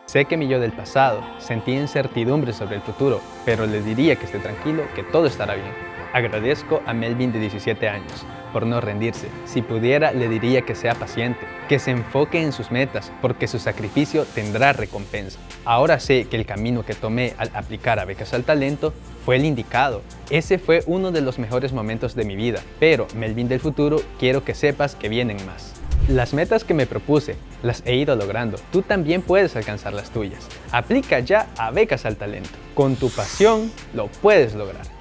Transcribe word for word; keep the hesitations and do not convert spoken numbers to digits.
Sé que mi yo del pasado sentía incertidumbre sobre el futuro, pero le diría que esté tranquilo, que todo estará bien. Agradezco a Melvin de diecisiete años por no rendirse. Si pudiera, le diría que sea paciente, que se enfoque en sus metas, porque su sacrificio tendrá recompensa. Ahora sé que el camino que tomé al aplicar a Becas al Talento fue el indicado. Ese fue uno de los mejores momentos de mi vida, pero Melvin del futuro, quiero que sepas que vienen más. Las metas que me propuse, las he ido logrando. Tú también puedes alcanzar las tuyas. Aplica ya a Becas al Talento. Con tu pasión, lo puedes lograr.